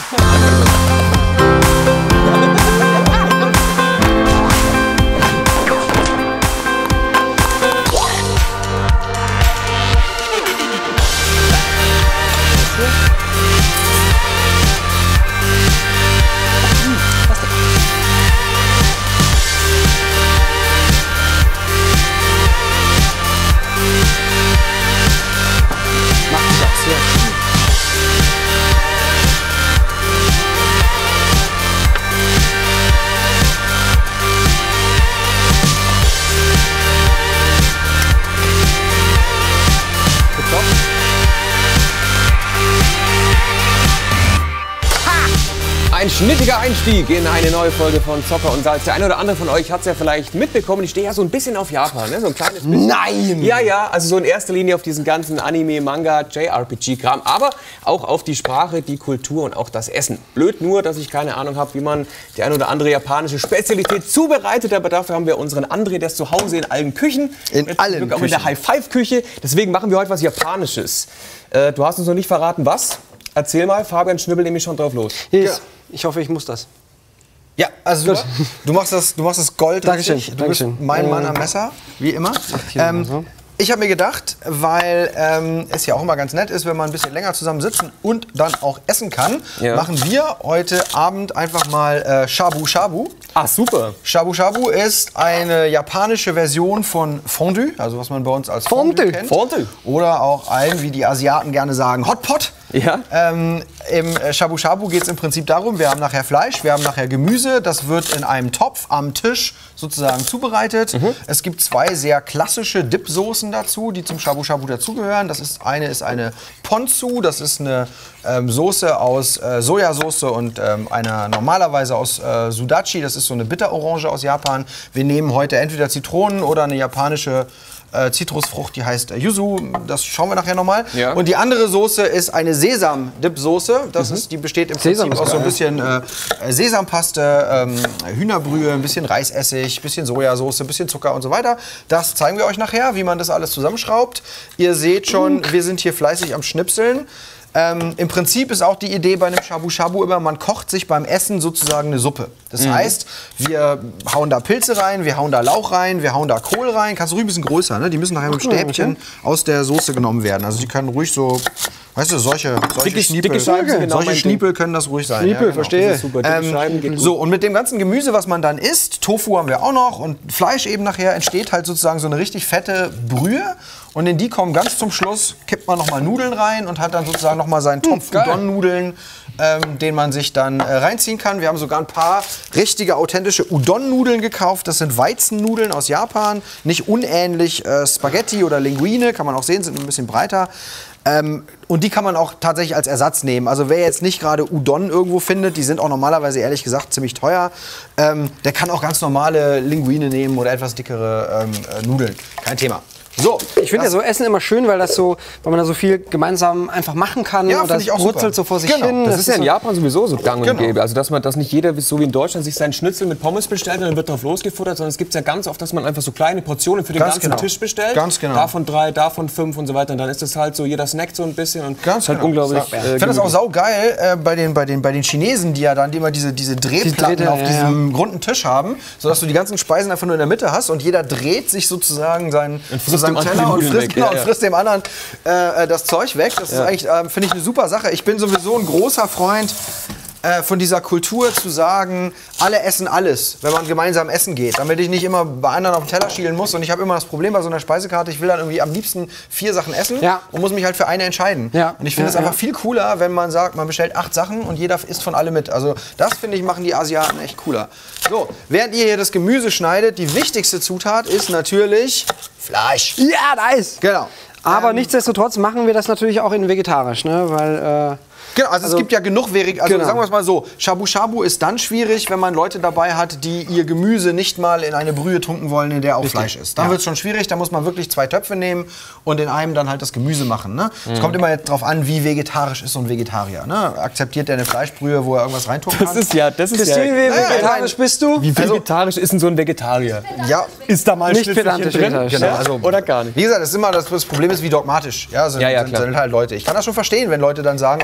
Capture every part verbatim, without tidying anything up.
Ein schnittiger Einstieg in eine neue Folge von Zocker und Salz. Der eine oder andere von euch hat es ja vielleicht mitbekommen. Ich stehe ja so ein bisschen auf Japan, ne? So ein kleines bisschen. Nein! Ja, ja, also so in erster Linie auf diesen ganzen Anime, Manga, J R P G-Kram. Aber auch auf die Sprache, die Kultur und auch das Essen. Blöd nur, dass ich keine Ahnung habe, wie man die eine oder andere japanische Spezialität zubereitet. Aber dafür haben wir unseren André, der ist zu Hause in allen Küchen. In Jetzt allen auch Küchen. in der High-Five-Küche. Deswegen machen wir heute was Japanisches. Äh, du hast uns noch nicht verraten, was? Erzähl mal, Fabian schnibbelt nämlich schon drauf los. Yes. Ich hoffe, ich muss das. Ja, also du, du machst das, du machst das Gold Dankeschön, richtig. Du Dankeschön. bist mein Mann am Messer, wie immer. Ähm, so. Ich habe mir gedacht, weil ähm, es ja auch immer ganz nett ist, wenn man ein bisschen länger zusammen sitzen und dann auch essen kann, Ja. machen wir heute Abend einfach mal äh, Shabu Shabu. Ah, super. Shabu Shabu ist eine japanische Version von Fondue, also was man bei uns als Fondue, Fondue. kennt. Fondue. Oder auch ein, wie die Asiaten gerne sagen, Hotpot. Ja. Ähm, Im äh, Shabu Shabu geht es im Prinzip darum, wir haben nachher Fleisch, wir haben nachher Gemüse, das wird in einem Topf am Tisch sozusagen zubereitet. Mhm. Es gibt zwei sehr klassische Dip-Soßen dazu, die zum Shabu Shabu dazugehören. Das ist eine ist eine Ponzu, das ist eine ähm, Soße aus äh, Sojasauce und ähm, einer normalerweise aus äh, Sudachi, das ist so eine Bitterorange aus Japan. Wir nehmen heute entweder Zitronen oder eine japanische Äh, Zitrusfrucht, die heißt äh, Yuzu, das schauen wir nachher nochmal. Ja. Und die andere Soße ist eine Sesam-Dip-Soße. Das ist, die besteht im Sesam Prinzip ist aus so ein geil. bisschen äh, Sesampaste, ähm, Hühnerbrühe, ein bisschen Reisessig, ein bisschen Sojasauce, ein bisschen Zucker und so weiter. Das zeigen wir euch nachher, wie man das alles zusammenschraubt. Ihr seht schon, wir sind hier fleißig am Schnipseln. Ähm, Im Prinzip ist auch die Idee bei einem Shabu Shabu immer, man kocht sich beim Essen sozusagen eine Suppe. Das heißt, wir hauen da Pilze rein, wir hauen da Lauch rein, wir hauen da Kohl rein. Kannst du ruhig ein bisschen größer, ne? Die müssen nachher mit dem Stäbchen aus der Soße genommen werden. Also die können ruhig so, weißt du, solche, solche Dicke- Schniepel, dicke Scheiben sind genau solche mein Ding. Schniepel können das ruhig sein. Schniepel, ja, genau. verstehe. Das ist super. Dicke Ähm, Scheiben geht so, und mit dem ganzen Gemüse, was man dann isst, Tofu haben wir auch noch und Fleisch eben nachher, entsteht halt sozusagen so eine richtig fette Brühe. Und in die kommen ganz zum Schluss, kippt man nochmal Nudeln rein und hat dann sozusagen nochmal seinen Topf geil. Udon-Nudeln, ähm, den man sich dann äh, reinziehen kann. Wir haben sogar ein paar richtige, authentische Udon-Nudeln gekauft. Das sind Weizennudeln aus Japan, nicht unähnlich äh, Spaghetti oder Linguine, kann man auch sehen, sind ein bisschen breiter. Ähm, und die kann man auch tatsächlich als Ersatz nehmen. Also wer jetzt nicht gerade Udon irgendwo findet, die sind auch normalerweise ehrlich gesagt ziemlich teuer, ähm, der kann auch ganz normale Linguine nehmen oder etwas dickere ähm, äh, Nudeln. Kein Thema. So, Ich finde ja so Essen immer schön, weil das so, weil man da so viel gemeinsam einfach machen kann Ja, und find das ich auch brutzelt super. so vor sich Genau. hin. Das ist ja in so- Japan sowieso so gang und Genau. gäbe. Also dass man, dass nicht jeder so wie in Deutschland sich seinen Schnitzel mit Pommes bestellt und dann wird drauf losgefuttert, sondern es gibt ja ganz oft, dass man einfach so kleine Portionen für den Ganz ganzen genau. Tisch bestellt. Ganz genau. Davon drei, davon fünf und so weiter. Und dann ist das halt so, jeder snackt so ein bisschen und Ganz ist halt genau. unglaublich. Ich äh, finde das auch gemütlich. saugeil äh, bei, den, bei, den, bei den Chinesen, die ja dann immer diese, diese Drehplatten Drähte, auf ja, diesem runden Tisch haben, sodass du die ganzen Speisen einfach nur in der Mitte hast und jeder dreht sich sozusagen seinen, frisst zu seinem dem anderen Teller die und Nudeln frisst, weg. genau, Ja, und ja. frisst dem anderen äh, das Zeug weg. Das ist eigentlich, äh, finde ich, eine super Sache. Ich bin sowieso ein großer Freund äh, von dieser Kultur zu sagen, alle essen alles, wenn man gemeinsam essen geht, damit ich nicht immer bei anderen auf den Teller schielen muss. Und ich habe immer das Problem bei so einer Speisekarte, ich will dann irgendwie am liebsten vier Sachen essen Ja. und muss mich halt für eine entscheiden. Ja. Und ich finde es Ja, einfach ja. viel cooler, wenn man sagt, man bestellt acht Sachen und jeder isst von alle mit. Also das, finde ich, machen die Asiaten echt cooler. So, während ihr hier das Gemüse schneidet, die wichtigste Zutat ist natürlich Fleisch. Ja, nice. Genau. Aber Ähm, nichtsdestotrotz machen wir das natürlich auch in vegetarisch, ne? Weil äh, Genau, also, Also- es gibt ja genug Verig, also Genau. sagen wir es mal so, Shabu Shabu ist dann schwierig, wenn man Leute dabei hat, die ihr Gemüse nicht mal in eine Brühe tunken wollen, in der auch Fleisch ist. Dann Ja. wird es schon schwierig, da muss man wirklich zwei Töpfe nehmen und in einem dann halt das Gemüse machen. Ne? Es kommt immer jetzt drauf an, wie vegetarisch ist so ein Vegetarier. Ne? Akzeptiert der eine Fleischbrühe, wo er irgendwas reintun kann? Das ist ja, das ist Christine, ja. wie Naja, vegetarisch nein. bist du? Wie vegetarisch ist denn so ein Vegetarier? ja, Ist da mal ein Nicht Schnitzelchen pedantisch drin? vegetarisch. genau. Ja? Also, Oder gar nicht? Wie gesagt, das, ist immer, das, das Problem ist, wie dogmatisch ja, sind, Ja, ja, sind, klar. sind halt Leute. Ich kann das schon verstehen, wenn Leute dann sagen, aus Na Prinzip,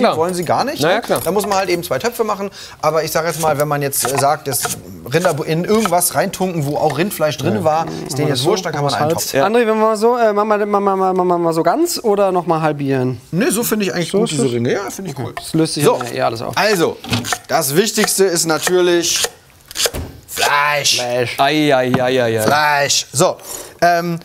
klar. wollen sie gar nicht. Na ja, ne? klar. Da muss man halt eben zwei Töpfe machen. Aber ich sage jetzt mal, wenn man jetzt äh, sagt, das Rinder in irgendwas reintunken, wo auch Rindfleisch drin war, ist denen jetzt wurscht, dann kann man einen Topf. Ja. André, wenn wir mal so, äh, machen wir mal, mal, mal, mal so ganz oder noch mal halbieren? Ne, so finde ich eigentlich So gut, ist diese es? Ringe. Ja, finde ich cool. Das löst sich So, ja eh alles auf. also, das Wichtigste ist natürlich Fleisch. Fleisch. Ei, ei, ei, ei, ei. Fleisch. So, ähm,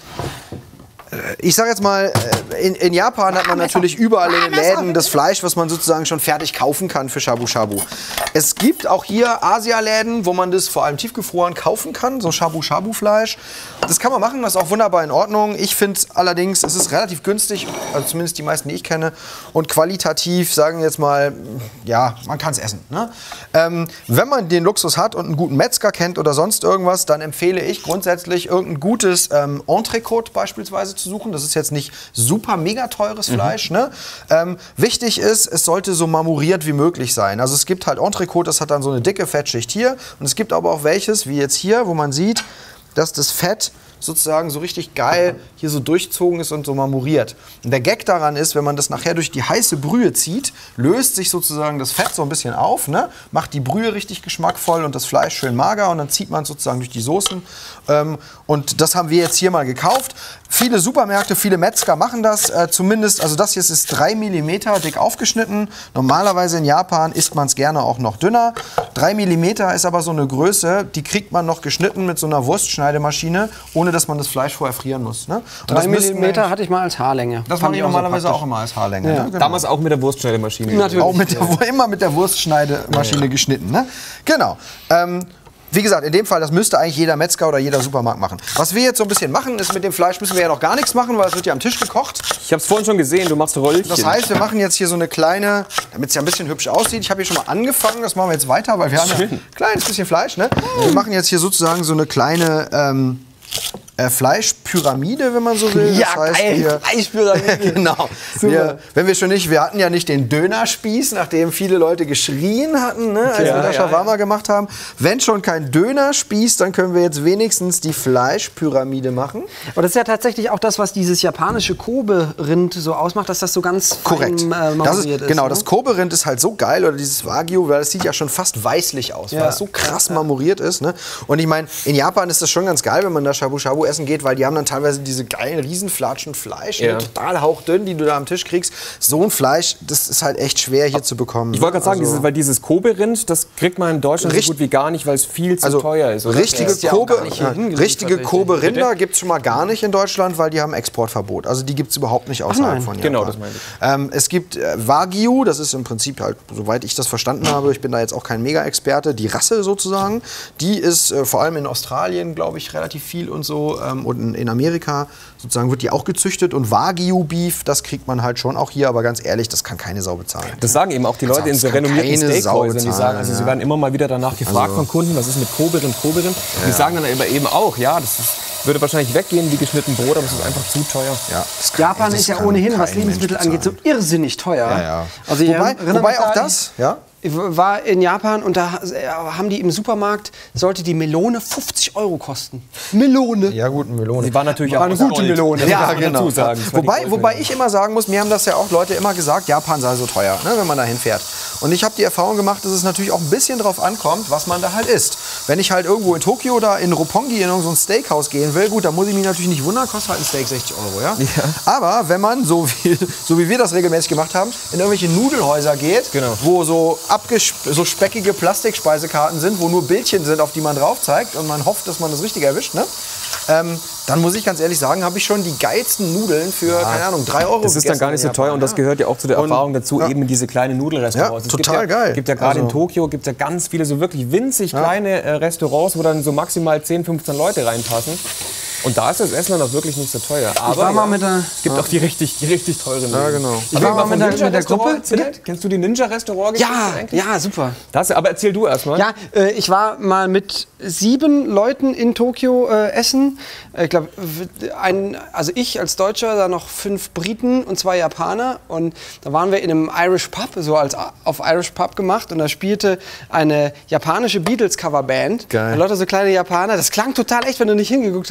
ich sage jetzt mal, äh, in, in Japan hat man natürlich überall in den Läden das Fleisch, was man sozusagen schon fertig kaufen kann für Shabu Shabu. Es gibt auch hier Asia-Läden, wo man das vor allem tiefgefroren kaufen kann, so Shabu Shabu Fleisch. Das kann man machen, das ist auch wunderbar in Ordnung. Ich finde allerdings, es ist relativ günstig, also zumindest die meisten, die ich kenne, und qualitativ, sagen wir jetzt mal, ja, man kann es essen. Ne? Ähm, wenn man den Luxus hat und einen guten Metzger kennt oder sonst irgendwas, dann empfehle ich grundsätzlich irgendein gutes ähm, Entrecote beispielsweise zu suchen. Das ist jetzt nicht super mega teures Fleisch. Ne? Ähm, wichtig ist, es sollte so marmoriert wie möglich sein. Also es gibt halt Entrecote, das hat dann so eine dicke Fettschicht hier. Und es gibt aber auch welches, wie jetzt hier, wo man sieht, dass das Fett sozusagen so richtig geil hier so durchzogen ist und so marmoriert. Und der Gag daran ist, wenn man das nachher durch die heiße Brühe zieht, löst sich sozusagen das Fett so ein bisschen auf, ne? Macht die Brühe richtig geschmackvoll und das Fleisch schön mager und dann zieht man es sozusagen durch die Soßen. Ähm, und das haben wir jetzt hier mal gekauft. Viele Supermärkte, viele Metzger machen das äh, zumindest, also das hier ist drei Millimeter dick aufgeschnitten. Normalerweise in Japan isst man es gerne auch noch dünner. drei Millimeter ist aber so eine Größe, die kriegt man noch geschnitten mit so einer Wurstschneidemaschine, ohne dass man das Fleisch vorher frieren muss. Ne? Drei Millimeter hatte ich mal als Haarlänge. Das Fand machen ich die auch so normalerweise praktisch. auch immer als Haarlänge. Ja. Ne? Genau. Damals auch mit der Wurstschneidemaschine. Natürlich. Auch mit der, immer mit der Wurstschneidemaschine geschnitten. Ne? Genau. Ähm, Wie gesagt, in dem Fall, das müsste eigentlich jeder Metzger oder jeder Supermarkt machen. Was wir jetzt so ein bisschen machen, ist, mit dem Fleisch müssen wir ja noch gar nichts machen, weil es wird ja am Tisch gekocht. Ich habe es vorhin schon gesehen, du machst Röllchen. Das heißt, wir machen jetzt hier so eine kleine, damit es ja ein bisschen hübsch aussieht. Ich habe hier schon mal angefangen, das machen wir jetzt weiter, weil wir haben ja ein kleines bisschen Fleisch. Ne? Wir machen jetzt hier sozusagen so eine kleine ähm, äh, Fleischpyramide, wenn man so will. Ja, das heißt, geil, wir, Fleischpyramide. genau. Wir, wenn wir schon nicht, wir hatten ja nicht den Dönerspieß, nachdem viele Leute geschrien hatten, ne, als Ja, wir da ja, Shawarma ja. gemacht haben. Wenn schon kein Dönerspieß, dann können wir jetzt wenigstens die Fleischpyramide machen. Aber das ist ja tatsächlich auch das, was dieses japanische Kobe-Rind so ausmacht, dass das so ganz Korrekt. fein, äh, das ist, marmoriert ist. genau, ne? das Kobe-Rind ist halt so geil, oder dieses Wagyu, weil das sieht ja schon fast weißlich aus, Ja. weil es so krass marmoriert ist. Ne? Und ich meine, in Japan ist das schon ganz geil, wenn man da Shabu Shabu essen geht, weil die haben dann teilweise diese geilen Riesenflatschen Fleisch, Ja. ne, total hauchdünn, die du da am Tisch kriegst. So ein Fleisch, das ist halt echt schwer hier zu bekommen. Ich wollte gerade sagen, Also- dieses, weil dieses Kobe-Rind, das kriegt man in Deutschland Richt- so gut wie gar nicht, weil es viel zu Also teuer ist. Oder? richtige ist ja auch Kobe, gar nicht hier ja, hingeliefert, richtige richtig. Kobe-Rinder Bitte? gibt es schon mal gar nicht in Deutschland, weil die haben Exportverbot. Also die gibt es überhaupt nicht außerhalb nein. von Japan. Genau, das meinte ich. Ähm, es gibt äh, Wagyu, das ist im Prinzip halt, soweit ich das verstanden habe, ich bin da jetzt auch kein Mega-Experte, die Rasse sozusagen, die ist äh, vor allem in Australien, glaube ich, relativ viel und so ähm, und in, in Amerika sozusagen wird die auch gezüchtet und Wagyu-Beef, das kriegt man halt schon auch hier, aber ganz ehrlich, das kann keine Sau bezahlen. Das sagen eben auch die Leute in so Das kann renommierten keine Sau Steakhäusern, die bezahlen, sagen, also sie ja. werden immer mal wieder danach gefragt Also- von Kunden, was ist mit Kobe-Rind, Kobe-Rind? Und die sagen dann aber eben auch, ja, das ist, würde wahrscheinlich weggehen wie geschnitten Brot, aber es ist einfach zu teuer. Ja, das kann- Japan das ist ja kann ohnehin, was kein Lebensmittel Mensch angeht, so bezahlen. irrsinnig teuer. Ja, ja. Also ich wobei erinnere wobei mich auch da- das, ja? Ich war in Japan und da äh, haben die im Supermarkt, sollte die Melone fünfzig Euro kosten. Melone. Ja gut, eine Melone. Die war natürlich War auch eine aus gute Gold. Melone. Das Ja, muss man genau. dazu sagen. Das war die Wobei, Goldmelone. wobei ich immer sagen muss, mir haben das ja auch Leute immer gesagt, Japan sei so teuer, ne, wenn man da hinfährt. Und ich habe die Erfahrung gemacht, dass es natürlich auch ein bisschen drauf ankommt, was man da halt isst. Wenn ich halt irgendwo in Tokio oder in Roppongi in irgendein so Steakhouse gehen will, gut, da muss ich mich natürlich nicht wundern, kostet halt ein Steak sechzig Euro, ja? Ja. Aber wenn man, so wie, so wie wir das regelmäßig gemacht haben, in irgendwelche Nudelhäuser geht, Genau. wo so, abgesp so speckige Plastikspeisekarten sind, wo nur Bildchen sind, auf die man drauf zeigt und man hofft, dass man das richtig erwischt, ne? Ähm, dann muss ich ganz ehrlich sagen, habe ich schon die geilsten Nudeln für, keine Ahnung, drei Euro Das ist dann gegessen gar nicht so in teuer Japan, und das ja. gehört ja auch zu der Und- Erfahrung dazu, ja. eben diese kleinen Nudelrestaurants. Ja, Es gibt total ja, geil. gibt ja gerade in Also- Tokio gibt's ja ganz viele so wirklich winzig kleine äh, Restaurants, wo dann so maximal zehn, fünfzehn Leute reinpassen. Und da ist das Essen dann auch wirklich nicht so teuer. Aber war mal ja, mit der- es gibt auch die richtig, die richtig teuren. Ja, genau. Ich war mal mit der- mit der Gruppe. Kennst du die Ninja-Restaurant? Ja, ja, super. Das, aber erzähl du erstmal. Ja, äh, ich war mal mit sieben Leuten in Tokio äh, essen. Ich glaube, ein, also ich als Deutscher, dann noch fünf Briten und zwei Japaner. Und da waren wir in einem Irish Pub, so als auf Irish Pub gemacht. Und da spielte eine japanische Beatles-Coverband. Geil. Und Leute, so kleine Japaner. Das klang total echt, wenn du nicht hingeguckt hast, hast du gedacht,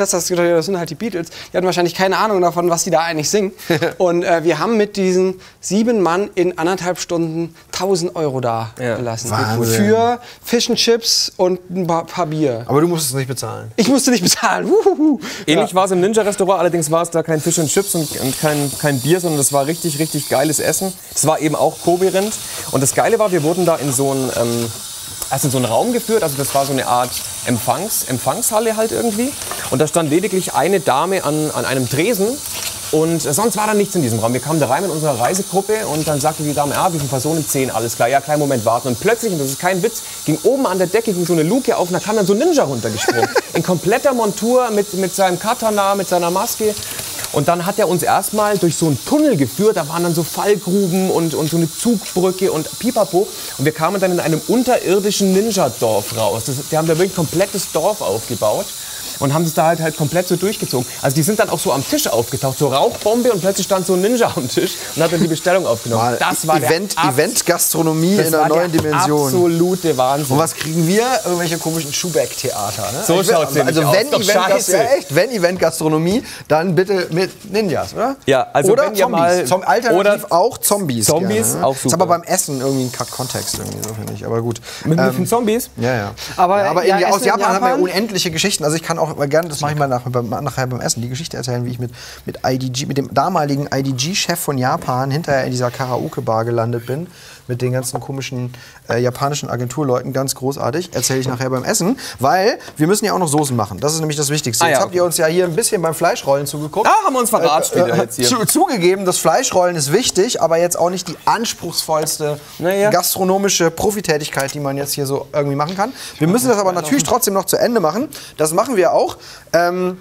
wahrscheinlich, das sind halt die Beatles. Die hatten wahrscheinlich keine Ahnung davon, was die da eigentlich singen. Und äh, wir haben mit diesen sieben Mann in anderthalb Stunden tausend Euro da Ja. gelassen. Wahnsinn. Für Fish and Chips und ein paar, paar Bier. Aber du musst es nicht bezahlen. Ich musste nicht bezahlen. Wuhuhu. Ähnlich war es im Ninja-Restaurant, allerdings war es da kein Fish and Chips und, und kein, kein Bier, sondern das war richtig, richtig geiles Essen. Es war eben auch Kobe-Rind. Und das Geile war, wir wurden da in so einen, ähm, also in so einen Raum geführt, also das war so eine Art Empfangs, Empfangshalle halt irgendwie. Und da stand lediglich eine Dame an, an einem Tresen. Und sonst war da nichts in diesem Raum. Wir kamen da rein mit unserer Reisegruppe und dann sagte die Dame, ah, wie viele Personen? Zehn, alles klar. Ja, kleinen Moment warten. Und plötzlich, und das ist kein Witz, ging oben an der Decke ging so eine Luke auf und da kam dann so ein Ninja runtergesprungen. In kompletter Montur mit, mit seinem Katana, mit seiner Maske. Und dann hat er uns erstmal durch so einen Tunnel geführt. Da waren dann so Fallgruben und, und so eine Zugbrücke und pipapo. Und wir kamen dann in einem unterirdischen Ninja-Dorf raus. Das, die haben da wirklich ein komplettes Dorf aufgebaut. Und haben es da halt, halt komplett so durchgezogen. Also die sind dann auch so am Tisch aufgetaucht, so Rauchbombe und plötzlich stand so ein Ninja am Tisch und hat dann die Bestellung aufgenommen. Mal Das war Event, der Event-Gastronomie das in einer war neuen der Dimension. absolute Wahnsinn. Und was kriegen wir? Irgendwelche komischen Schubeck-Theater. Ne? So Ich will- schaut's nämlich Also aus. wenn Doch Event, scheiße. ja echt, wenn Event-Gastronomie, dann bitte mit Ninjas, oder? Ja, also oder wenn ihr Zombies. mal- Zum Alternativ oder auch Zombies. Zombies, gerne, ne? auch Ist super. aber beim Essen irgendwie ein Kack-Kontext irgendwie so, finde ich. Aber gut. mit, Ähm, mit den Zombies? Ja, ja. Aber, ja, aber ja, irgendwie aus Essen in Japan, haben wir Japan? unendliche Geschichten. Also ich kann auch gerne, das mache ich mal nach, beim, nachher beim Essen, die Geschichte erzählen, wie ich mit, mit I D G, mit dem damaligen I D G-Chef von Japan hinterher in dieser Karaoke-Bar gelandet bin. Mit den ganzen komischen äh, japanischen Agenturleuten, ganz großartig. Erzähle ich nachher beim Essen, weil wir müssen ja auch noch Soßen machen. Das ist nämlich das Wichtigste. Ah, ja, jetzt habt okay. ihr uns ja hier ein bisschen beim Fleischrollen zugeguckt. Ah, haben wir uns verarscht wieder jetzt hier. Zu, zugegeben, das Fleischrollen ist wichtig, aber jetzt auch nicht die anspruchsvollste Naja. gastronomische Profitätigkeit, die man jetzt hier so irgendwie machen kann. Wir müssen das aber natürlich trotzdem noch zu Ende machen. Das machen wir auch. Ähm,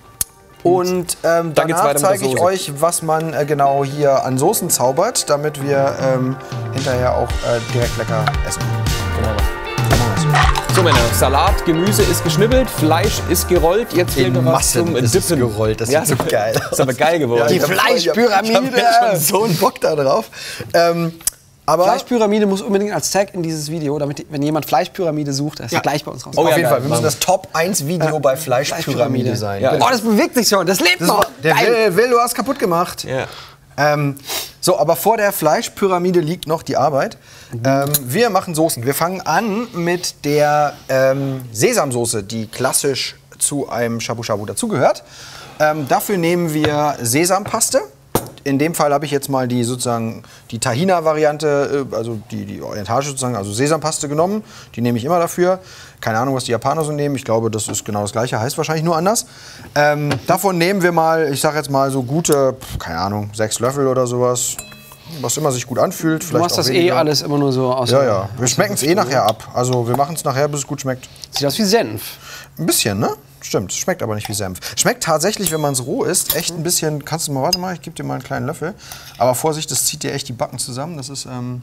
und ähm, Dann geht's danach weiter mit der zeige ich Soße. euch, was man äh, genau hier an Soßen zaubert, damit wir ähm, hinterher auch äh, direkt lecker essen. Genau. Dann machen wir's. So Männer, Salat, Gemüse ist geschnibbelt, Fleisch ist gerollt. Jetzt fehlt In noch was Massen zum ist es Dippen. gerollt. Das Ja, sieht so geil aus. Ist aber geil geworden. Ja, Die ich hab- Fleischpyramide. Ich habe jetzt schon so einen Bock da drauf. Ähm, aber Fleischpyramide muss unbedingt als Tag in dieses Video, damit, wenn jemand Fleischpyramide sucht, das Ja. ist gleich bei uns raus. Oh auf ja, jeden geil. Fall, wir müssen das Top eins Video bei Fleischpyramide sein. Ja. Oh, das bewegt sich schon, das lebt Das noch. war, der Geil. Will, Will, du hast kaputt gemacht. Ja. Ähm, so, aber vor der Fleischpyramide liegt noch die Arbeit. Ähm, wir machen Soßen. Wir fangen an mit der ähm, Sesamsoße, die klassisch zu einem Shabu Shabu dazugehört. Ähm, dafür nehmen wir Sesampaste. In dem Fall habe ich jetzt mal die sozusagen die Tahina-Variante, äh, also die, die orientalische sozusagen, also Sesampaste genommen. Die nehme ich immer dafür. Keine Ahnung, was die Japaner so nehmen. Ich glaube, das ist genau das Gleiche, heißt wahrscheinlich nur anders. Ähm, davon nehmen wir mal, ich sage jetzt mal so gute, pf, keine Ahnung, sechs Löffel oder sowas. Was immer sich gut anfühlt. Du Vielleicht machst auch das eh weniger. alles immer nur so aus. Ja, ja. Wir schmecken es eh nachher ab. Also wir machen es nachher, bis es gut schmeckt. Sieht aus wie Senf. Ein bisschen, ne? Stimmt, schmeckt aber nicht wie Senf. Schmeckt tatsächlich, wenn man es roh isst, echt ein bisschen. Kannst du mal, warte mal, ich gebe dir mal einen kleinen Löffel. Aber Vorsicht, das zieht dir echt die Backen zusammen. Das ist, ähm,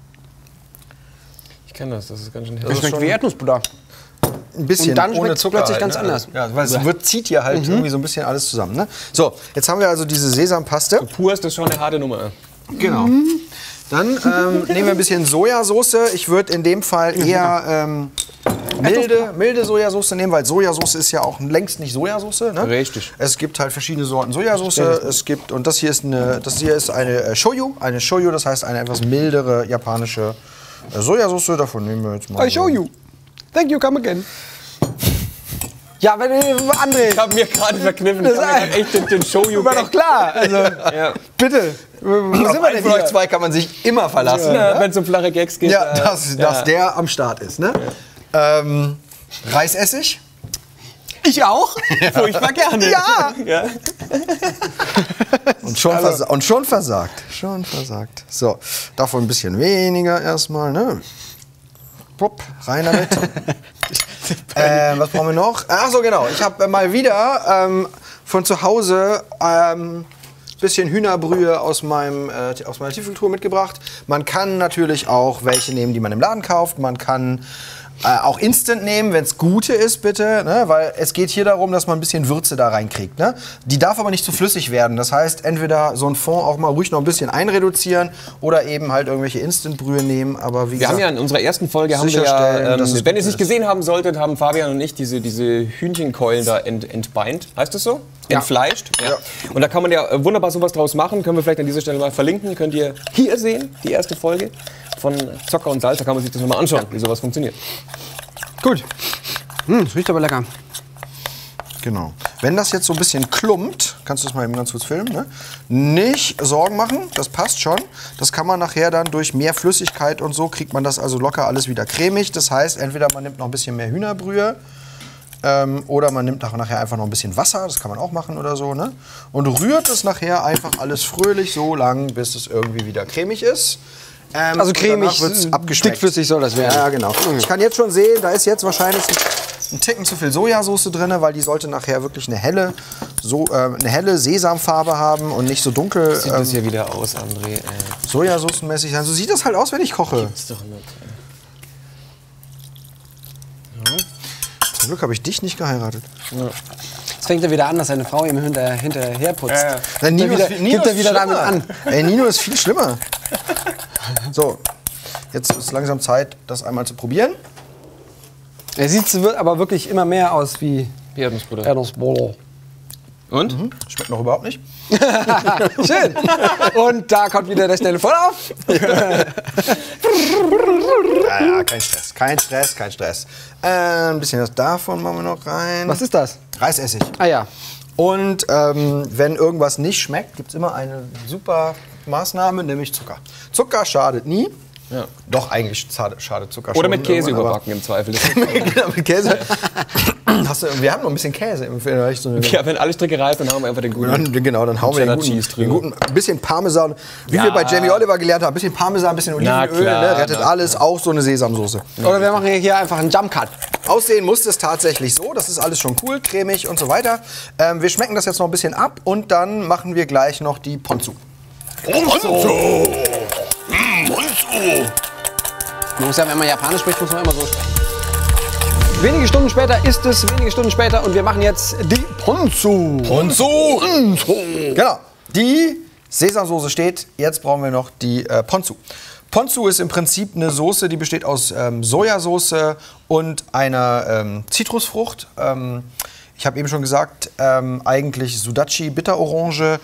Ich kenne das, das ist ganz schön Das herrlich. schmeckt schon- wie Erdnussbutter. ein bisschen Und dann ohne schmeckt's Zucker plötzlich halt, ganz ne? anders. Ja, weil es wird, zieht hier halt irgendwie so ein bisschen alles zusammen. Ne? So, jetzt haben wir also diese Sesampaste. Pur ist das schon eine harte Nummer. Genau. Dann ähm, nehmen wir ein bisschen Sojasauce. Ich würde in dem Fall eher ähm, milde, milde Sojasauce nehmen, weil Sojasauce ist ja auch längst nicht Sojasauce. Ne? Richtig. Es gibt halt verschiedene Sorten Sojasauce. Es gibt, und das hier ist eine, das hier ist eine äh, Shoyu. Eine Shoyu, das heißt eine etwas mildere japanische äh, Sojasauce. Davon nehmen wir jetzt mal. I show you. Thank you, come again. Ja, wenn äh, André. Ich habe mir gerade verkniffen, ich Das habe mir grad echt den, den Show-You war doch klar. Also, ja. bitte. Wo Auf sind wir einen denn von euch hier? zwei kann man sich immer verlassen. Ja, ne? wenn es um flache Gags geht. Ja, äh, dass, ja. dass der am Start ist. Ne? Ähm, Reisessig. Ich auch. Furchtbar gerne. Ja. ja. Und schon, versa und schon versagt. Schon versagt. So, davon ein bisschen weniger erstmal. Ne? Pupp, rein damit. äh, was brauchen wir noch? Ach so, genau. Ich habe mal wieder ähm, von zu Hause ein ähm, bisschen Hühnerbrühe aus, meinem, äh, aus meiner Tiefkühltruhe mitgebracht. Man kann natürlich auch welche nehmen, die man im Laden kauft. Man kann Äh, auch Instant nehmen, wenn es gute ist, bitte, ne? Weil es geht hier darum, dass man ein bisschen Würze da reinkriegt. Ne? Die darf aber nicht zu flüssig werden. Das heißt, entweder so ein Fond auch mal ruhig noch ein bisschen einreduzieren oder eben halt irgendwelche Instant-Brühe nehmen. Aber wie Wir gesagt, haben ja in unserer ersten Folge, haben wir ja, ähm, wenn ihr es nicht gesehen haben solltet, haben Fabian und ich diese, diese Hühnchenkeulen da ent, entbeint. Heißt das so? Ja. Entfleischt. Ja. Und da kann man ja wunderbar sowas draus machen. Können wir vielleicht an dieser Stelle mal verlinken. Könnt ihr hier sehen, die erste Folge von Zocker und Salz. Da kann man sich das nochmal anschauen, wie sowas funktioniert. Gut. Hm, das riecht aber lecker. Genau. Wenn das jetzt so ein bisschen klumpt, kannst du das mal eben ganz kurz filmen, ne? Nicht Sorgen machen, das passt schon. Das kann man nachher dann durch mehr Flüssigkeit und so, kriegt man das also locker alles wieder cremig. Das heißt, entweder man nimmt noch ein bisschen mehr Hühnerbrühe ähm, oder man nimmt nachher einfach noch ein bisschen Wasser, das kann man auch machen oder so, ne? Und rührt es nachher einfach alles fröhlich so lang, bis es irgendwie wieder cremig ist. Ähm, Also cremig, wird's abgeschmeckt. dickflüssig soll das werden. Ja, genau. Ich kann jetzt schon sehen, da ist jetzt wahrscheinlich ein Ticken zu viel Sojasauce drin, weil die sollte nachher wirklich eine helle, so, äh, eine helle Sesamfarbe haben und nicht so dunkel Sieht ähm, das hier wieder aus, André? Äh, Sojasaucenmäßig sein. So sieht das halt aus, wenn ich koche. ist doch nicht. Zum Glück habe ich dich nicht geheiratet. Jetzt fängt er wieder an, dass seine Frau ihm hinter, hinterher putzt. Ja, ja. Nein, Nino wieder, ist, viel- Nino gibt er ist wieder damit schlimmer. an. Ey, Nino ist viel schlimmer. So, jetzt ist langsam Zeit, das einmal zu probieren. Er sieht aber wirklich immer mehr aus wie Wie Erdnussbutter. Erdnussbutter. Und? Mhm. Schmeckt noch überhaupt nicht. Schön. Und da kommt wieder der schnelle Vollauf. Ja, ja, kein Stress, kein Stress, kein Stress. Äh, ein bisschen was davon machen wir noch rein. Was ist das? Reisessig. Ah ja. Und ähm, wenn irgendwas nicht schmeckt, gibt es immer eine super Maßnahme, nämlich Zucker. Zucker schadet nie. Ja. Doch, eigentlich schade- schadet Zucker Oder schon mit Käse irgendwann, aber- überbacken im Zweifel. Genau, mit Käse. Hast du, wir haben noch ein bisschen Käse im Vielleicht so eine, Ja, wenn alle Stricke reif, dann haben wir einfach den guten. Dann, genau, dann hauen wir den Cheddar guten, Cheese den drüber. guten, ein bisschen Parmesan, wie Ja. wir bei Jamie Oliver gelernt haben, ein bisschen Parmesan, ein bisschen Na Olivenöl, klar, ne, rettet na alles, auch so eine Sesamsoße. Oder wir machen hier einfach einen Jump Cut. Aussehen muss es tatsächlich so, das ist alles schon cool, cremig und so weiter. Ähm, wir schmecken das jetzt noch ein bisschen ab und dann machen wir gleich noch die Ponzu. Ponzu! Mm, Ponzu! Man muss ja, wenn man Japanisch spricht, muss man immer so sprechen. Wenige Stunden später ist es, wenige Stunden später und wir machen jetzt die Ponzu. Ponzu! Genau, die Sesamsoße steht, jetzt brauchen wir noch die äh, Ponzu. Ponzu ist im Prinzip eine Soße, die besteht aus ähm, Sojasauce und einer ähm, Zitrusfrucht. Ähm, ich habe eben schon gesagt, ähm, eigentlich Sudachi, Bitterorange.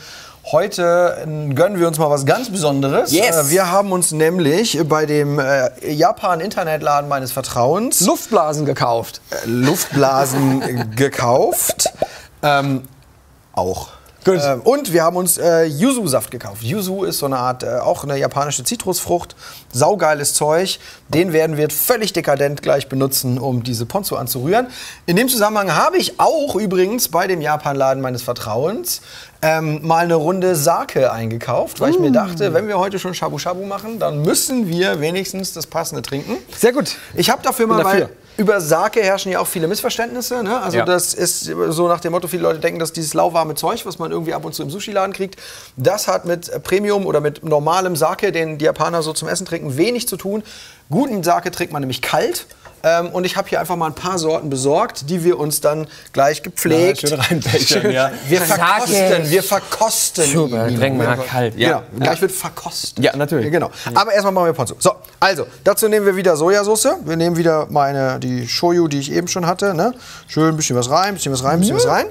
Heute äh, gönnen wir uns mal was ganz Besonderes. Yes. Äh, wir haben uns nämlich bei dem äh, Japan-Internetladen meines Vertrauens Luftblasen gekauft. äh, Luftblasen äh, gekauft. Ähm, auch. Gut. Ähm, und wir haben uns äh, Yuzu-Saft gekauft. Yuzu ist so eine Art, äh, auch eine japanische Zitrusfrucht. Saugeiles Zeug. Den werden wir völlig dekadent gleich benutzen, um diese Ponzu anzurühren. In dem Zusammenhang habe ich auch übrigens bei dem Japan-Laden meines Vertrauens ähm, mal eine Runde Sake eingekauft, weil ich mir dachte, wenn wir heute schon Shabu Shabu machen, dann müssen wir wenigstens das Passende trinken. Sehr gut. Ich habe dafür Bin mal, dafür. weil über Sake herrschen ja auch viele Missverständnisse. Ne? Also Ja. das ist so nach dem Motto, viele Leute denken, dass dieses lauwarme Zeug, was man irgendwie ab und zu im Sushi-Laden kriegt, das hat mit Premium oder mit normalem Sake, den die Japaner so zum Essen trinken, wenig zu tun. Guten Sake trinkt man nämlich kalt. Ähm, und ich habe hier einfach mal ein paar Sorten besorgt, die wir uns dann gleich gepflegt. Ja, schön reinbechern, ja. Wir Sake. verkosten, wir verkosten. Super, ihn. tränken wir mal kalt. Ja. Ja, gleich wird verkostet. Ja, natürlich. Ja, genau. Aber erstmal machen wir Ponzu. So, also, dazu nehmen wir wieder Sojasauce. Wir nehmen wieder meine, die Shoyu, die ich eben schon hatte. Ne? Schön ein bisschen was rein, ein bisschen was rein, ein bisschen was rein.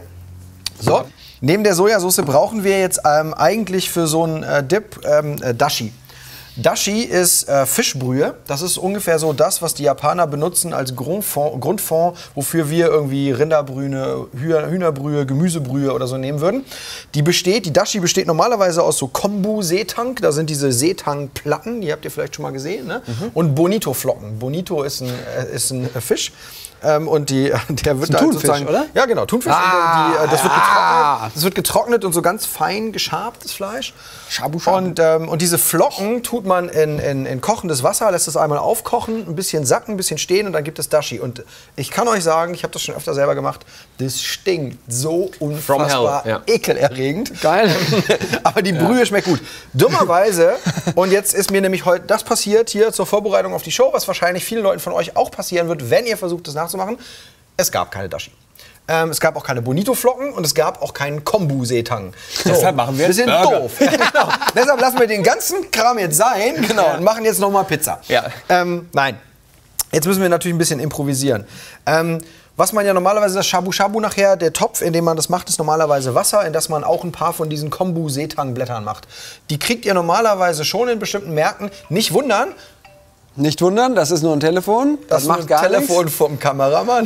So, neben der Sojasauce brauchen wir jetzt ähm, eigentlich für so einen äh, Dip ähm, äh, Dashi. Dashi ist äh, Fischbrühe. Das ist ungefähr so das, was die Japaner benutzen als Grundfond, Grundfond, wofür wir irgendwie Rinderbrühe, Hüh- Hühnerbrühe, Gemüsebrühe oder so nehmen würden. Die besteht, die Dashi besteht normalerweise aus so Kombu-Seetang. Da sind diese Seetang-Platten, die habt ihr vielleicht schon mal gesehen. Ne? Und Bonito-Flocken. Bonito ist ein, äh, ist ein äh, Fisch. Ähm, und die, der wird ein halt Thunfisch, sozusagen, oder? Ja, genau, Thunfisch. Ah, und die, äh, das, wird ja. getrocknet, das wird getrocknet und so ganz fein geschabt, das Fleisch. Shabu Shabu. Und, ähm, und diese Flocken tut man in, in, in kochendes Wasser, lässt es einmal aufkochen, ein bisschen sacken, ein bisschen stehen und dann gibt es Dashi. Und ich kann euch sagen, ich habe das schon öfter selber gemacht, das stinkt so unfassbar hell, ja. ekelerregend. Geil. Aber die Brühe schmeckt gut. Dummerweise, und jetzt ist mir nämlich heute das passiert hier zur Vorbereitung auf die Show, was wahrscheinlich vielen Leuten von euch auch passieren wird, wenn ihr versucht, das nachzumachen. Es gab keine Dashi. Ähm, es gab auch keine Bonito-Flocken und es gab auch keinen Kombu-Seetang. So, Deshalb machen wir wir sind Burger. doof. Ja, genau. Deshalb lassen wir den ganzen Kram jetzt sein genau, und machen jetzt noch mal Pizza. Ja. Ähm, nein, jetzt müssen wir natürlich ein bisschen improvisieren. Ähm, was man ja normalerweise, das Shabu Shabu nachher, der Topf, in dem man das macht, ist normalerweise Wasser, in das man auch ein paar von diesen Kombu-Seetang-Blättern macht. Die kriegt ihr normalerweise schon in bestimmten Märkten. Nicht wundern, Nicht wundern, das ist nur ein Telefon. Das, das macht macht gar Telefon nichts. vom Kameramann.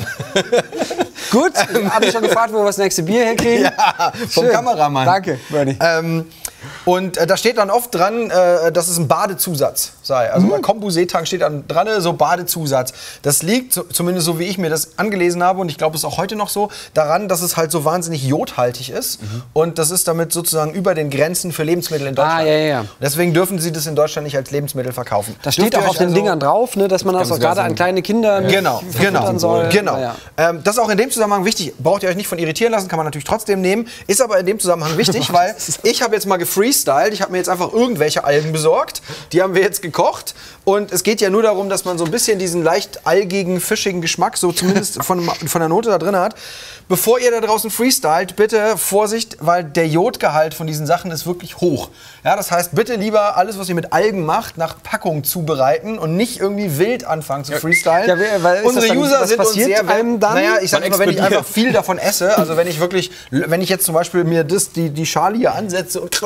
Gut, habe ich schon gefragt, wo wir das nächste Bier herkriegen? Ja, vom Schön. Kameramann. Danke, Bernie. Ähm, und äh, da steht dann oft dran, äh, dass es ein Badezusatz sei. Also bei Kombu-Seetang steht dann dran, so Badezusatz. Das liegt, so, zumindest so wie ich mir das angelesen habe, und ich glaube, es ist auch heute noch so, daran, dass es halt so wahnsinnig jodhaltig ist. Mhm. Und das ist damit sozusagen über den Grenzen für Lebensmittel in Deutschland. Ah, ja, ja, ja. Deswegen dürfen sie das in Deutschland nicht als Lebensmittel verkaufen. Da steht Dürft auch ihr auf euch den also- Dingern drauf, ne, dass man das auch sogar gerade so an ein- kleine Kinder Genau, genau, verfüttern soll. genau. Naja. Ähm, das ist auch in dem Zusammenhang wichtig. Braucht ihr euch nicht von irritieren lassen, kann man natürlich trotzdem nehmen. Ist aber in dem Zusammenhang wichtig, weil ich habe jetzt mal gefreestylt. Ich habe mir jetzt einfach irgendwelche Algen besorgt. Die haben wir jetzt gekocht. Und es geht ja nur darum, dass man so ein bisschen diesen leicht algigen, fischigen Geschmack, so zumindest von, von der Note da drin hat. Bevor ihr da draußen freestylt, bitte Vorsicht, weil der Jodgehalt von diesen Sachen ist wirklich hoch. Ja, das heißt, bitte lieber alles, was ihr mit Algen macht, nach Packung zubereiten und nicht irgendwie wild anfangen zu freestylen. Ja, wer- weil ist Unsere das dann- User was sind uns passiert sehr... einem dann? Naja, ich sag Man immer, wenn ich explodiert. einfach viel davon esse, also wenn ich wirklich, wenn ich jetzt zum Beispiel mir das, die, die Schale hier ansetze und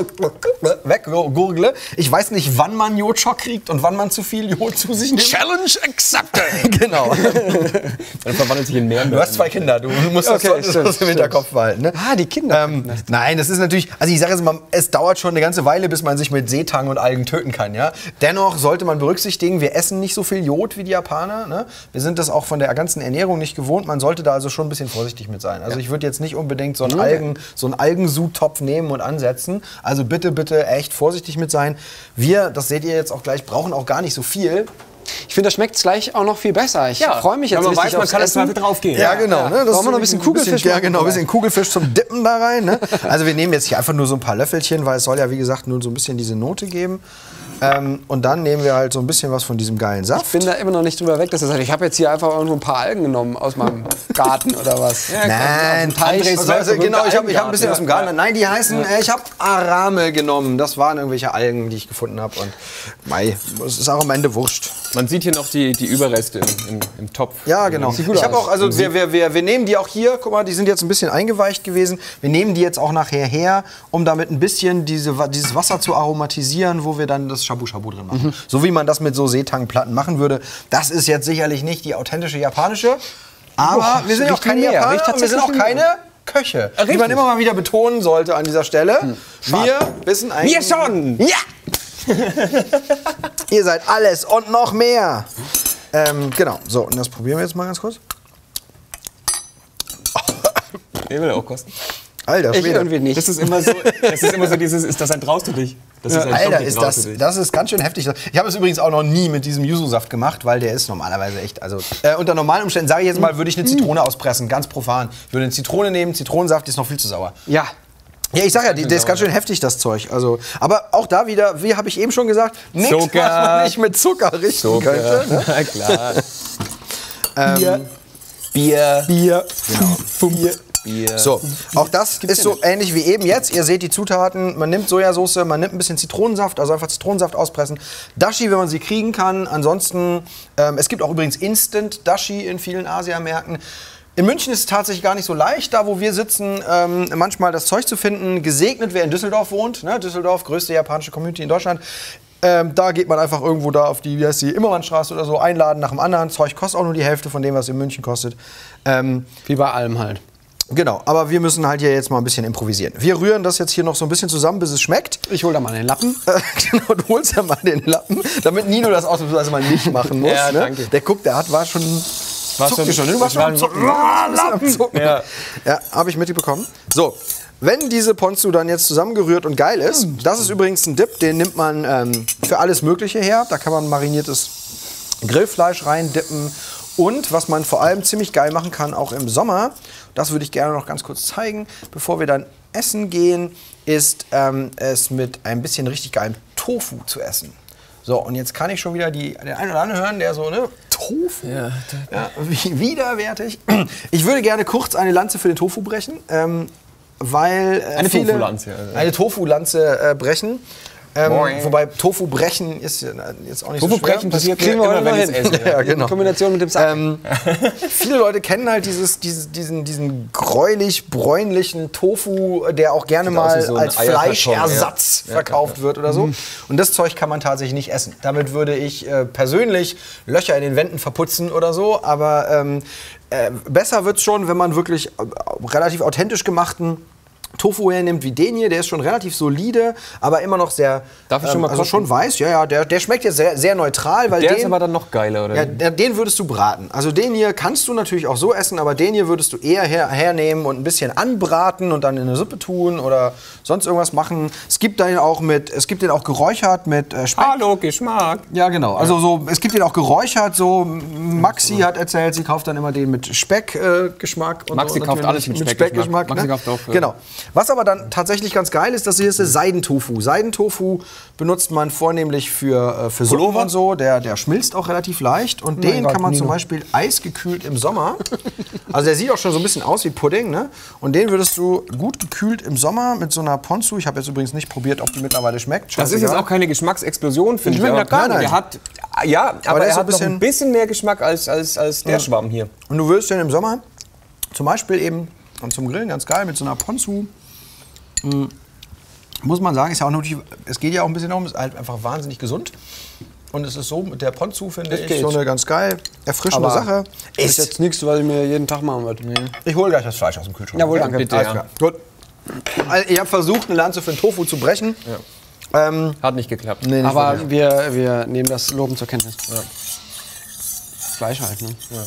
weggurgle, ich weiß nicht, wann man Jodschock kriegt und wann man zu viel Jod zu sich nimmt. Challenge accepted. Genau. Dann verwandelt sich in mehr. Du hast zwei Kinder, du musst das, Okay, solltest stimmt, das im Hinterkopf behalten. Ne? Ah, die Kinder. Ähm, nein, das ist natürlich, also ich sage jetzt mal, es dauert schon eine ganze Weile, bis man sich mit Seetang und Algen töten kann. Ja? Dennoch sollte man berücksichtigen, wir essen nicht so viel Jod wie die Japaner. Ne? Wir sind das auch von der ganzen Ernährung nicht gewohnt. Man sollte da also schon ein bisschen vorsichtig mit sein. Also ich würde jetzt nicht unbedingt so einen, Algen, so einen Algensud-Topf nehmen und ansetzen. Also bitte, bitte echt vorsichtig mit sein. Wir, das seht ihr jetzt auch gleich, brauchen auch gar nicht so viel. Ich finde, da schmeckt es gleich auch noch viel besser. Ich Ja, freue mich jetzt wenn man richtig weiß, man aufs kann im Essen. Zweifel draufgehen. Ja, genau. Ne? Das Brauchen wir noch ein bisschen Kugelfisch Ja, machen genau, ein bisschen vielleicht? Kugelfisch zum Dippen da rein. Ne? Also wir nehmen jetzt hier einfach nur so ein paar Löffelchen, weil es soll ja, wie gesagt, nur so ein bisschen diese Note geben. Ähm, und dann nehmen wir halt so ein bisschen was von diesem geilen Saft. Ich bin da immer noch nicht drüber weg, dass er sagt, ich habe jetzt hier einfach irgendwo ein paar Algen genommen aus meinem Garten oder was. Nein, Teich. also, also, genau, ich habe ich hab ein bisschen Ja. aus dem Garten. Nein, die heißen, äh, ich habe Arame genommen. Das waren irgendwelche Algen, die ich gefunden habe. Und mei, es ist auch am Ende wurscht. Man sieht hier noch die, die Überreste im, im, im Topf. Ja, genau. Sieht gut Ich habe aus. auch, also wir, wir, wir, wir nehmen die auch hier, guck mal, die sind jetzt ein bisschen eingeweicht gewesen. Wir nehmen die jetzt auch nachher her, um damit ein bisschen diese, dieses Wasser zu aromatisieren, wo wir dann das Shabu Shabu drin machen. So wie man das mit so Seetangplatten machen würde. Das ist jetzt sicherlich nicht die authentische japanische, aber Boah, wir sind ja auch riecht keine mehr, Japaner riecht und wir sind auch tatsächlich keine Köche. Wie Richtig. man immer mal wieder betonen sollte an dieser Stelle. Wir wissen eigentlich... Wir schon! Ja! Ihr seid alles und noch mehr. Ähm, genau, so, und das probieren wir jetzt mal ganz kurz. Den will er auch kosten. Alter, Ich Schwede. irgendwie nicht. Das ist immer so, das ist immer so dieses, ist das ein Traust du dich? Das ist ein Alter, Stopp, ist traust das, du dich. das ist ganz schön heftig. Ich habe es übrigens auch noch nie mit diesem Yuzu-Saft gemacht, weil der ist normalerweise echt, also äh, unter normalen Umständen, sage ich jetzt mal, würde ich eine Zitrone auspressen, ganz profan. Ich würde eine Zitrone nehmen, Zitronensaft, die ist noch viel zu sauer. Ja. Ja, ich sag ja, die, der ist ganz schön heftig, das Zeug. Also, aber auch da wieder, wie habe ich eben schon gesagt, nichts, Zucker. was man nicht mit Zucker richten könnte. Ne? Na klar. Ähm, Bier. Bier. Genau. Bier. Bier. So, auch das ist so ähnlich wie eben jetzt. Ihr seht die Zutaten, man nimmt Sojasauce, man nimmt ein bisschen Zitronensaft, also einfach Zitronensaft auspressen. Dashi, wenn man sie kriegen kann. Ansonsten, ähm, es gibt auch übrigens Instant Dashi in vielen Asiamärkten. In München ist es tatsächlich gar nicht so leicht, da wo wir sitzen, ähm, manchmal das Zeug zu finden. Gesegnet, wer in Düsseldorf wohnt. Ne? Düsseldorf, größte japanische Community in Deutschland. Ähm, da geht man einfach irgendwo da auf die, wie heißt die, Immermannstraße oder so, einladen nach dem anderen. Zeug kostet auch nur die Hälfte von dem, was in München kostet. Ähm, Wie bei allem halt. Genau, aber wir müssen halt hier jetzt mal ein bisschen improvisieren. Wir rühren das jetzt hier noch so ein bisschen zusammen, bis es schmeckt. Ich hol da mal den Lappen. Äh, genau, du holst ja mal den Lappen, damit Nino das ausnahmsweise mal nicht machen muss. Ja, ne? danke. Der guckt, der hat, war schon Zuckt dir schon, du warst schon am Zucken. Am Zucken. Ja, ja habe ich mitbekommen. So, wenn diese Ponzu dann jetzt zusammengerührt und geil ist, das ist übrigens ein Dip, den nimmt man ähm, für alles Mögliche her. Da kann man mariniertes Grillfleisch rein dippen. Und was man vor allem ziemlich geil machen kann, auch im Sommer, das würde ich gerne noch ganz kurz zeigen, bevor wir dann essen gehen, ist ähm, es mit ein bisschen richtig geilem Tofu zu essen. So, und jetzt kann ich schon wieder die, den einen oder anderen hören, der so, ne, Tofu, ja, ja, widerwärtig. Ich würde gerne kurz eine Lanze für den Tofu brechen, ähm, weil äh, eine viele Tofu-Lanze, also. eine Tofu-Lanze äh, brechen. Ähm, wobei Tofu brechen ist jetzt auch nicht Tofu so schwer. brechen passiert kriegen wir immer, heute wenn noch ich es hin. esse. Ja, genau. In Kombination mit dem Sack. Ähm, viele Leute kennen halt dieses, dieses, diesen, diesen gräulich-bräunlichen Tofu, der auch gerne Sieht aus wie mal so ein als Eierkarton, Fleischersatz ja. verkauft Ja, ja. wird oder so. Und das Zeug kann man tatsächlich nicht essen. Damit würde ich äh, persönlich Löcher in den Wänden verputzen oder so. Aber ähm, äh, besser wird es schon, wenn man wirklich äh, relativ authentisch gemachten Tofu hernimmt wie den hier, der ist schon relativ solide, aber immer noch sehr, Darf ich schon mal also kosten? schon weiß, ja, ja, der, der schmeckt jetzt sehr, sehr neutral, weil Der den, ist aber dann noch geiler, oder? ja, der, den würdest du braten. Also den hier kannst du natürlich auch so essen, aber den hier würdest du eher her, hernehmen und ein bisschen anbraten und dann in eine Suppe tun oder sonst irgendwas machen. Es gibt den auch mit, es gibt den auch geräuchert mit äh, Speck. Hallo, Geschmack. Ja, genau. Also so, es gibt den auch geräuchert. So Maxi hat erzählt, sie kauft dann immer den mit Speckgeschmack. Äh, Geschmack und Maxi so, kauft alles mit Speckgeschmack. Maxi ne? kauft auch, ja. Genau. Was aber dann tatsächlich ganz geil ist, das hier ist der Seidentofu. Seidentofu benutzt man vornehmlich für, äh, für Suppen Pullover? und so. Der, der schmilzt auch relativ leicht. Und den Gott, kann man Nino. zum Beispiel eisgekühlt im Sommer. Also der sieht auch schon so ein bisschen aus wie Pudding. Ne? Und den würdest du gut gekühlt im Sommer mit so einer Ponzu. Ich habe jetzt übrigens nicht probiert, ob die mittlerweile schmeckt. Das ist jetzt auch keine Geschmacksexplosion, finde ich. Schmeckt aber ja gar nicht. Der hat, ja, aber, der er ist so hat ein noch bisschen- ein bisschen mehr Geschmack als, als, als der Schwamm hier. Und du würdest den im Sommer zum Beispiel eben und zum Grillen ganz geil mit so einer Ponzu. Mm, muss man sagen, ist ja auch natürlich, es geht ja auch ein bisschen darum, ist halt einfach wahnsinnig gesund. Und es ist so mit der Ponzu, finde ich, geht. so eine ganz geil erfrischende Aber Sache. Das ist jetzt nichts, was ich mir jeden Tag machen würde. Ich hole gleich das Fleisch aus dem Kühlschrank. Jawohl, Okay? danke. Bitte, Alles ja. klar. Gut. Also, ich habe versucht, eine Lanze für den Tofu zu brechen. Ähm, Hat nicht geklappt. nee, nicht Aber wirklich. wir, wir nehmen das Loben zur Kenntnis. Fleisch halt, ne?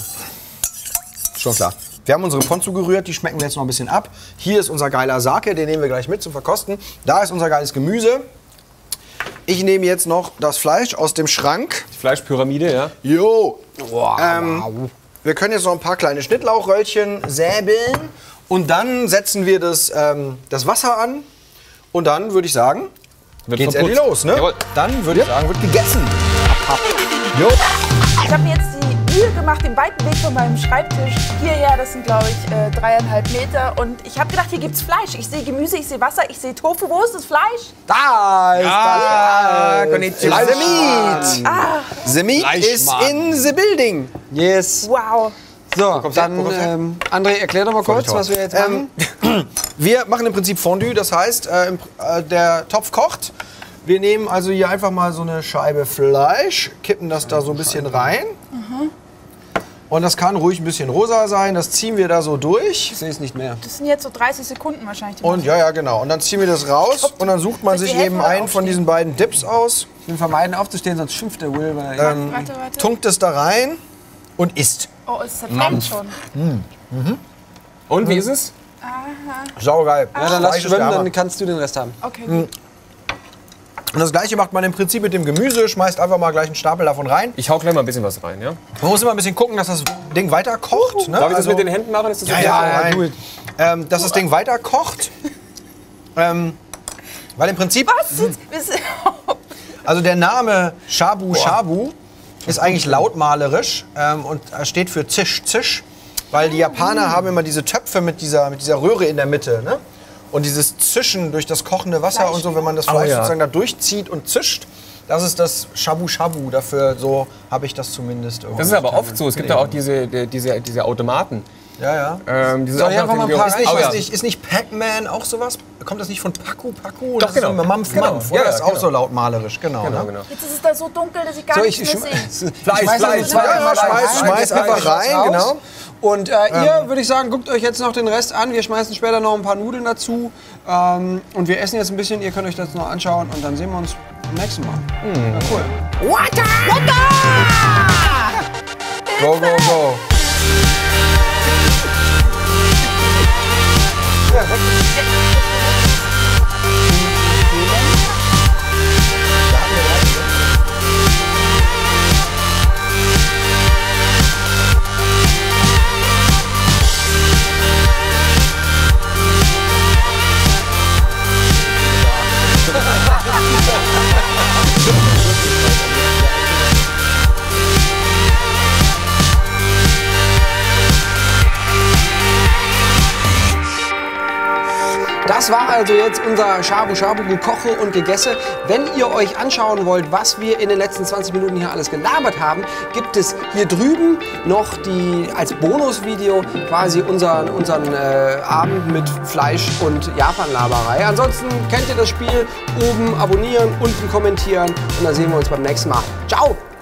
Schon klar. Wir haben unsere Ponzu gerührt, die schmecken wir jetzt noch ein bisschen ab. Hier ist unser geiler Sake, den nehmen wir gleich mit zum Verkosten. Da ist unser geiles Gemüse. Ich nehme jetzt noch das Fleisch aus dem Schrank. Die Fleischpyramide, ja. Jo. ähm, Wir können jetzt noch ein paar kleine Schnittlauchröllchen säbeln. Und dann setzen wir das, ähm, das Wasser an. Und dann würde ich sagen, Wird geht's verputzt. endlich los. Ne? Jawohl. Dann würde ich sagen, wird gegessen. Jo. Ich habe mir jetzt die Mühe gemacht, den weiten Weg von meinem Schreibtisch hierher, das sind glaube ich äh, dreieinhalb Meter. Und ich habe gedacht, hier gibt's Fleisch. Ich sehe Gemüse, ich sehe Wasser, ich sehe Tofu. Wo ist das Fleisch? Da ist Ah, das konnichiwa. The Meat. Ah, The Meat is in the building. Yes. wow. So, kommst du her? dann, Wo kommst du her? ähm, André, erklär doch mal kurz, was wir jetzt machen. Ähm, wir machen im Prinzip Fondue, das heißt, äh, im, äh, der Topf kocht. Wir nehmen also hier einfach mal so eine Scheibe Fleisch, kippen das da so ein bisschen rein. Und das kann ruhig ein bisschen rosa sein, das ziehen wir da so durch. Ich sehe es nicht mehr. Das sind jetzt so dreißig Sekunden wahrscheinlich. die Und ja, ja, genau. Und dann ziehen wir das raus und dann sucht man Soll ich sich dir eben helfen oder einen von aufstehen? diesen beiden Dips aus, Ich will vermeiden aufzustehen, sonst schimpft der Will. Weil er ähm, Warte, warte. tunkt es da rein und isst. Oh, es zerfällt schon. Und wie ist es? Saugeil. ja, dann lass Fleisch ist schwimmen, der Hammer. dann kannst du den Rest haben. Okay, gut. Und das gleiche macht man im Prinzip mit dem Gemüse, schmeißt einfach mal gleich einen Stapel davon rein. Ich hau gleich mal ein bisschen was rein, ja? Man muss immer ein bisschen gucken, dass das Ding weiter kocht. Ne? Darf ich das Also- mit den Händen machen? Ist das Ja, okay? ja, ja, nein. do it. Ähm, dass das Ding weiter kocht. ähm, weil im Prinzip, Was? Jetzt- wir- also der Name Shabu Shabu ist eigentlich lautmalerisch ähm, und steht für Zisch Zisch. Weil die Japaner haben immer diese Töpfe mit dieser, mit dieser Röhre in der Mitte. Ne? Und dieses Zischen durch das kochende Wasser und so, wenn man das Fleisch ja. sozusagen da durchzieht und zischt, das ist das Shabu Shabu. Dafür, so habe ich das zumindest irgendwie. Das ist aber oft so. Es gibt ja auch diese, die- diese, diese Automaten. Ja, ja. Ähm, diese Soll ich auch einfach nach mal dem ein paar Geruch- Ist nicht, Oh, ja. ist nicht, ist nicht Pac-Man auch sowas? Kommt das nicht von Paku Paku? Doch, das genau. Ist so Mampf Genau. Mampf, Ja, oder? Das ist auch genau. so lautmalerisch, genau. Genau, ne? genau. Jetzt ist es da so dunkel, dass ich gar So, nichts ich mehr sch- sehe. Fleisch, schmeiß Fleisch, noch zwei Ja, ja, Mal schmeiß, rein. schmeiß Jetzt einfach raus. rein, genau. Und äh, ihr, würde ich sagen, guckt euch jetzt noch den Rest an. Wir schmeißen später noch ein paar Nudeln dazu. Ähm, und wir essen jetzt ein bisschen. Ihr könnt euch das noch anschauen. Und dann sehen wir uns beim nächsten Mal. Ja, cool. Go, go, go. Das war also jetzt unser Shabu Shabu Gekoche und Gegesse. Wenn ihr euch anschauen wollt, was wir in den letzten zwanzig Minuten hier alles gelabert haben, gibt es hier drüben noch die als Bonusvideo quasi unseren, unseren äh, Abend mit Fleisch und Japan-Laberei. Ansonsten kennt ihr das Spiel. Oben abonnieren, unten kommentieren und dann sehen wir uns beim nächsten Mal. Ciao!